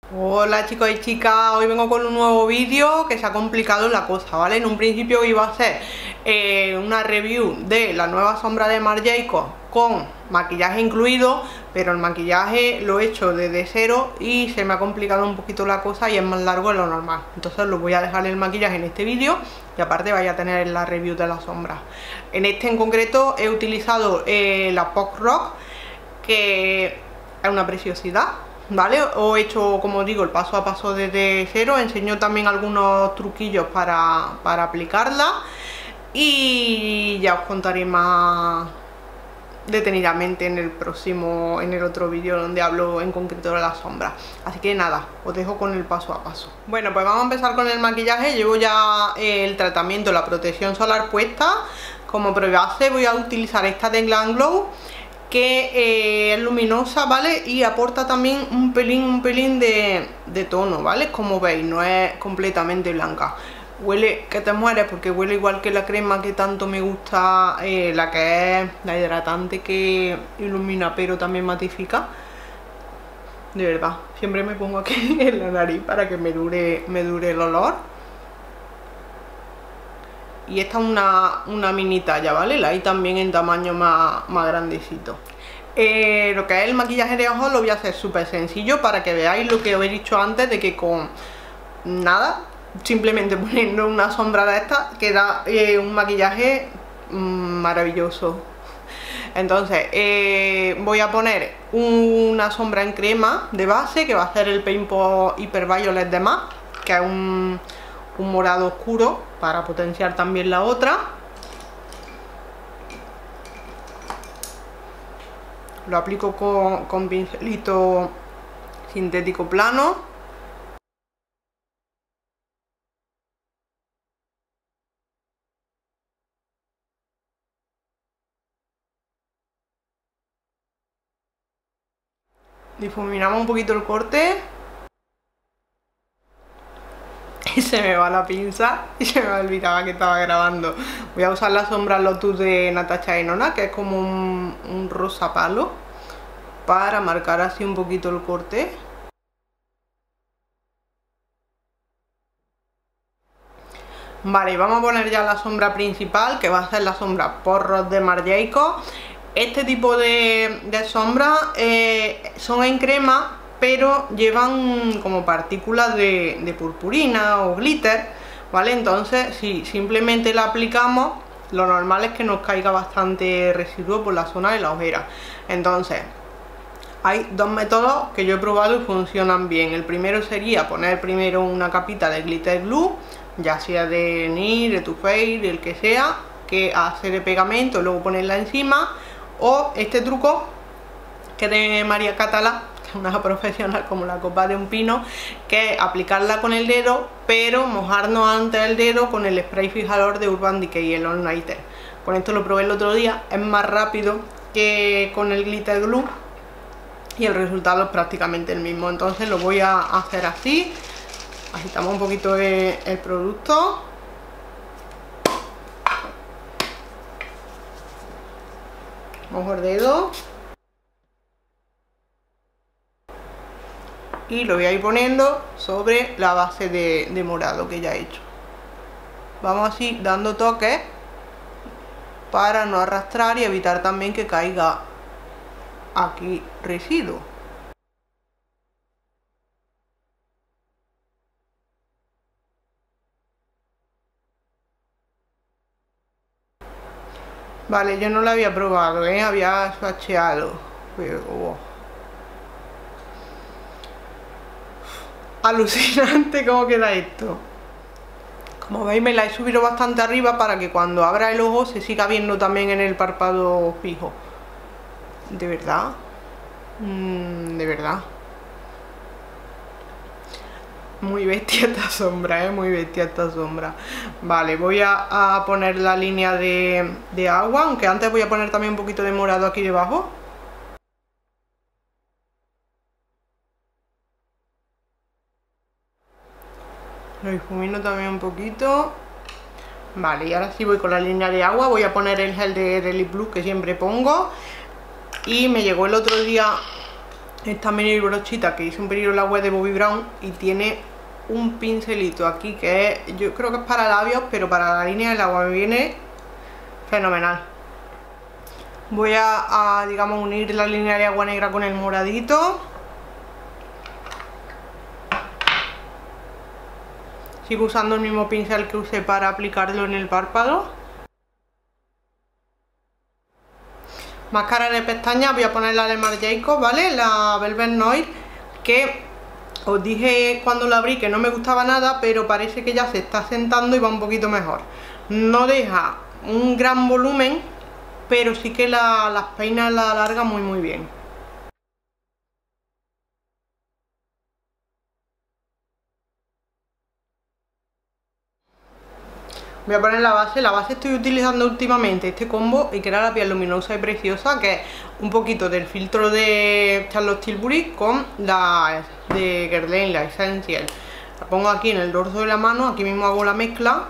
Hola chicos y chicas, hoy vengo con un nuevo vídeo que se ha complicado la cosa, ¿vale? En un principio iba a hacer una review de la nueva sombra de Marc Jacobs con maquillaje incluido, pero el maquillaje lo he hecho desde cero y se me ha complicado un poquito la cosa y es más largo de lo normal. Entonces lo voy a dejar el maquillaje en este vídeo y aparte vaya a tener la review de la sombra. En este en concreto he utilizado la Pop Rock, que es una preciosidad, ¿vale? Os he hecho, como digo, el paso a paso desde cero. Enseño también algunos truquillos para aplicarla y ya os contaré más detenidamente en el otro vídeo donde hablo en concreto de la sombra. Así que nada, os dejo con el paso a paso. Bueno, pues vamos a empezar con el maquillaje. Llevo ya el tratamiento, la protección solar puesta. Como prebase voy a utilizar esta de Glam Glow, que es luminosa, ¿vale? Y aporta también un pelín de tono, ¿vale? Como veis, no es completamente blanca. Huele que te mueres porque huele igual que la crema que tanto me gusta, la que es la hidratante que ilumina pero también matifica. De verdad, siempre me pongo aquí en la nariz para que me dure el olor. Y esta es una mini talla, ¿vale? La hay también en tamaño más grandecito. Lo que es el maquillaje de ojos lo voy a hacer súper sencillo para que veáis lo que os he dicho antes, de que con nada, simplemente poniendo una sombra de esta, queda un maquillaje maravilloso. Entonces voy a poner una sombra en crema de base, que va a ser el Painful Hyper Violet de MAC, que es un morado oscuro para potenciar también la otra. Lo aplico con pincelito sintético plano. Difuminamos un poquito el corte. Y se me va la pinza y se me olvidaba que estaba grabando. Voy a usar la sombra Lotus de Natasha Denona, que es como un rosa palo, para marcar así un poquito el corte. Vale, vamos a poner ya la sombra principal, que va a ser la sombra Porros de Marc Jacobs. Este tipo de sombras son en crema, pero llevan como partículas de purpurina o glitter, ¿vale? Entonces, si simplemente la aplicamos, lo normal es que nos caiga bastante residuo por la zona de la ojera. Entonces, hay dos métodos que yo he probado y funcionan bien. El primero sería poner primero una capita de glitter glue, ya sea de NYX, de Too Faced, del que sea, que hace de pegamento y luego ponerla encima. O este truco, que es de María Catalá, que es una profesional como la copa de un pino, que es aplicarla con el dedo, pero mojarnos antes el dedo con el spray fijador de Urban Decay, el All Nighter. Con esto lo probé el otro día, es más rápido que con el glitter glue y el resultado es prácticamente el mismo. Entonces lo voy a hacer así. Agitamos un poquito el producto. Mojo el dedo y lo voy a ir poniendo sobre la base de morado que ya he hecho. Vamos así dando toques para no arrastrar y evitar también que caiga aquí residuo. Vale, yo no lo había probado, había swatcheado, pero alucinante cómo queda esto. Como veis, me la he subido bastante arriba para que cuando abra el ojo se siga viendo también en el párpado fijo. De verdad, de verdad. Muy bestia esta sombra, muy bestia esta sombra. Vale, voy a poner la línea de agua, aunque antes voy a poner también un poquito de morado aquí debajo. Lo difumino también un poquito. Vale, y ahora sí voy con la línea de agua. Voy a poner el gel de Relief Blue que siempre pongo. Y me llegó el otro día esta mini brochita que hice un pedido en la web de Bobbi Brown y tiene un pincelito aquí que es, yo creo que es para labios, pero para la línea del agua me viene fenomenal. Voy a digamos unir la línea de agua negra con el moradito. Sigo usando el mismo pincel que usé para aplicarlo en el párpado. Máscara de pestañas, voy a poner la de Marc Jacobs, ¿vale? La Velvet Noir, que os dije cuando la abrí que no me gustaba nada, pero parece que ya se está sentando y va un poquito mejor. No deja un gran volumen, pero sí que las peinas la alarga muy bien. Voy a poner la base estoy utilizando últimamente este combo y que era la piel luminosa y preciosa, que es un poquito del filtro de Charlotte Tilbury con la de Guerlain, la Essential. La pongo aquí en el dorso de la mano, aquí mismo hago la mezcla.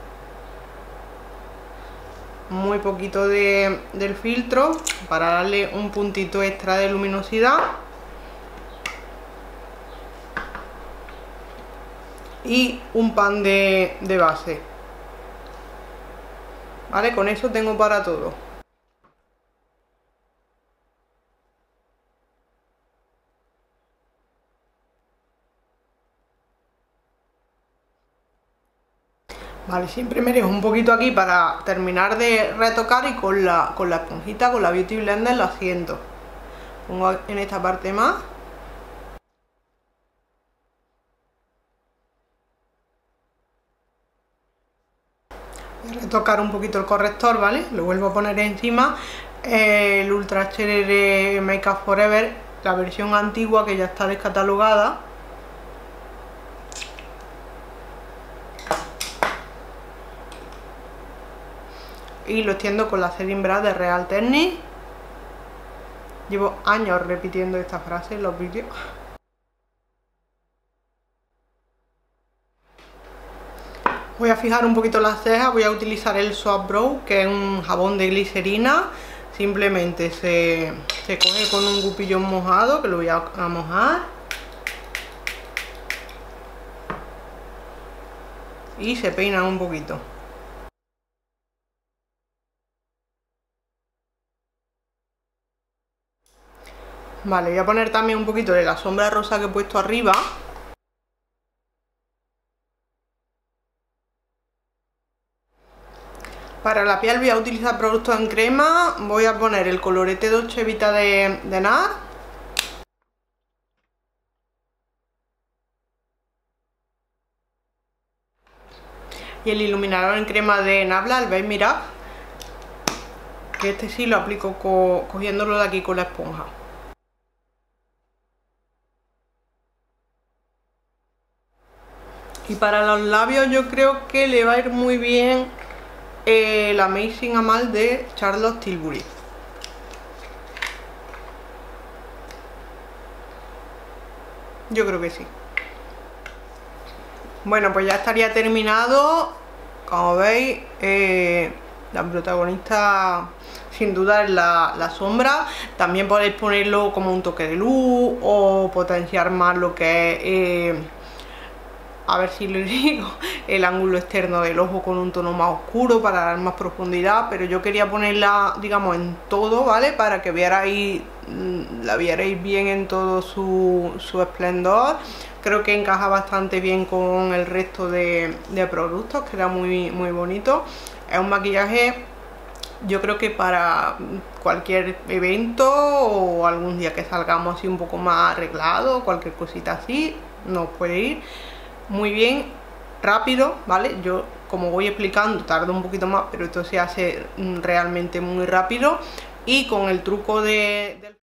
Muy poquito del filtro para darle un puntito extra de luminosidad. Y un pan de base. Vale, con eso tengo para todo. Vale, siempre me dejo un poquito aquí para terminar de retocar y con la esponjita, con la Beauty Blender lo asiento. Pongo en esta parte más. Voy a retocar un poquito el corrector, ¿vale? Lo vuelvo a poner encima. El Ultra HD de Make Up For Ever, la versión antigua que ya está descatalogada. Y lo extiendo con la Setting Brush de Real Techniques. Llevo años repitiendo esta frase en los vídeos. Voy a fijar un poquito las cejas, voy a utilizar el Swap Brow, que es un jabón de glicerina. Simplemente se coge con un gupillón mojado, que lo voy a mojar. Y se peina un poquito. Vale, voy a poner también un poquito de la sombra rosa que he puesto arriba. Para la piel voy a utilizar productos en crema. Voy a poner el colorete Dolce Vita de NARS. Y el iluminador en crema de Nabla, el Beige Mirage. Que este sí lo aplico cogiéndolo de aquí con la esponja. Y para los labios yo creo que le va a ir muy bien el Amazing Amal de Charlotte Tilbury. Yo creo que sí. Bueno, pues ya estaría terminado. Como veis, la protagonista sin duda es la sombra. También podéis ponerlo como un toque de luz o potenciar más lo que es, a ver si lo digo, el ángulo externo del ojo con un tono más oscuro para dar más profundidad, pero yo quería ponerla, digamos, en todo, ¿vale? Para que la vierais bien en todo su esplendor. Creo que encaja bastante bien con el resto de productos, queda muy bonito. Es un maquillaje, yo creo que para cualquier evento o algún día que salgamos así un poco más arreglado, cualquier cosita así, nos puede ir muy bien, rápido, ¿vale? Yo, como voy explicando, tardo un poquito más, pero esto se hace realmente muy rápido. Y con el truco del